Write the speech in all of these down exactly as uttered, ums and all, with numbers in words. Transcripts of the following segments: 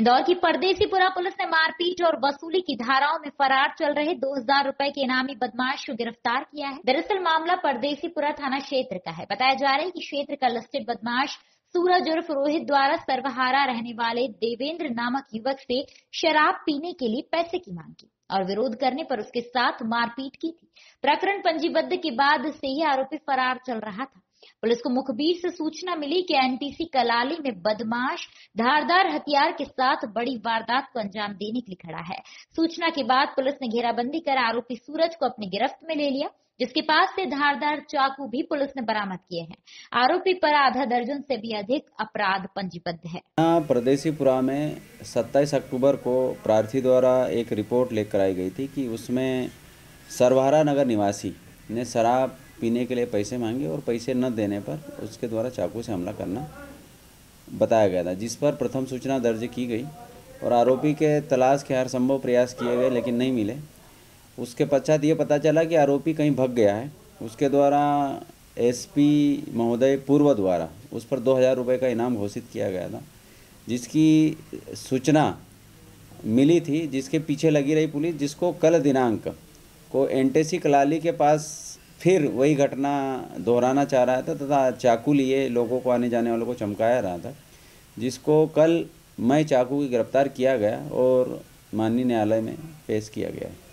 इंदौर की परदेसीपुरा पुलिस ने मारपीट और वसूली की धाराओं में फरार चल रहे दो हजार रुपए के इनामी बदमाश को गिरफ्तार किया है। दरअसल मामला परदेसीपुरा थाना क्षेत्र का है। बताया जा रहा है कि क्षेत्र का लिस्टेड बदमाश सूरज उर्फ रोहित द्वारा सर्वहारा रहने वाले देवेंद्र नामक युवक से शराब पीने के लिए पैसे की मांग की और विरोध करने पर उसके साथ मारपीट की थी। प्रकरण पंजीबद्ध के बाद से ही आरोपी फरार चल रहा था। पुलिस को मुखबिर से सूचना मिली कि एनटीसी कलाली में बदमाश धारदार हथियार के साथ बड़ी वारदात को अंजाम देने के लिए खड़ा है। सूचना के बाद पुलिस ने घेराबंदी कर आरोपी सूरज को अपनी गिरफ्त में ले लिया, जिसके पास से धारदार चाकू भी पुलिस ने बरामद किए हैं। आरोपी पर आधा दर्जन से भी अधिक अपराध पंजीबद्ध है। परदेसीपुरा में सत्ताईस अक्टूबर को प्रार्थी द्वारा एक रिपोर्ट लेकर आई गई थी कि उसमें सर्वहारा नगर निवासी ने शराब पीने के लिए पैसे मांगे और पैसे न देने पर उसके द्वारा चाकू से हमला करना बताया गया था, जिस पर प्रथम सूचना दर्ज की गई और आरोपी के तलाश के हर संभव प्रयास किए गए लेकिन नहीं मिले। उसके पश्चात ये पता चला कि आरोपी कहीं भाग गया है। उसके द्वारा एसपी महोदय पूर्व द्वारा उस पर दो हज़ार रुपये का इनाम घोषित किया गया था, जिसकी सूचना मिली थी, जिसके पीछे लगी रही पुलिस, जिसको कल दिनांक को एनटीसी कलाली के पास फिर वही घटना दोहराना चाह रहा था तथा चाकू लिए लोगों को, आने जाने वालों को चमकाया रहा था, जिसको कल मई चाकू की गिरफ्तार किया गया और माननीय न्यायालय में पेश किया गया है।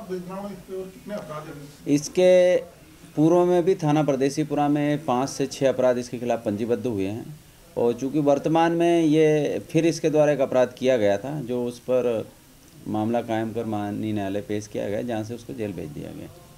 इसके पूर्व में भी थाना परदेसीपुरा में पाँच से छः अपराध इसके खिलाफ पंजीबद्ध हुए हैं और चूँकि वर्तमान में ये फिर इसके द्वारा एक अपराध किया गया था, जो उस पर मामला कायम कर माननीय न्यायालय पेश किया गया, जहाँ से उसको जेल भेज दिया गया।